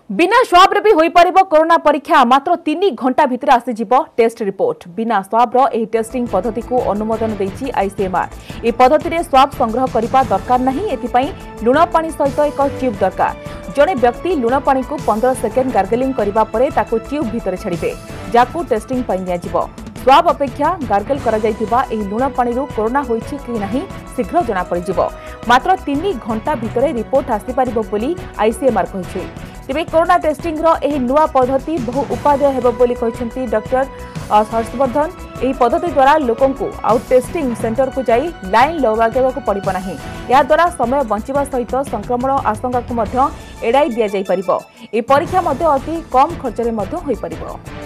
बिना स्वाब रे भी होई परिबो कोरोना परीक्षा मात्र 3 घंटा भितर आसीजिबो टेस्ट रिपोर्ट। बिना स्वाब रो एही टेस्टिंग पद्धति को अनुमोदन दैछि आईसीएमआर। ए पद्धति रे स्वाब संग्रह करिबा दरकार नहीं, एथिपई लुण पानी सहित एक ट्यूब दरकार। जणे व्यक्ति लुण पानी को 15 सेकेंड गार्गलिंग करिबा परे ताको ट्यूब भितर छाड़िबे, जाकू टेस्टिंग पई नियाजिबो। स्वाब अपेक्षा गार्गल करा जाइतिबा एही लुण पानी रो कोरोना होइछि कि नहीं शीघ्र जना पड़िजिबो। मात्र 3 घंटा भितर रिपोर्ट आसी परिबो बोली आईसीएमआर कहिछि। तेबे कोरोना टेस्टिंग रो एही नुआ पद्धति बहु उपादेय हेबो बोली कहिसेंती डॉक्टर हर्षवर्धन। एही पद्धति द्वारा लोकन को आउट टेस्टिंग सेंटर को जाई लाइन लगाइबा को पड़िबो नाही। या द्वारा समय बंचिबा सहित संक्रमण आशंका को मध्य एडाई दिया जाई परिबो। ए परीक्षा मध्य अति कम खर्च रे मध्य होई परिबो।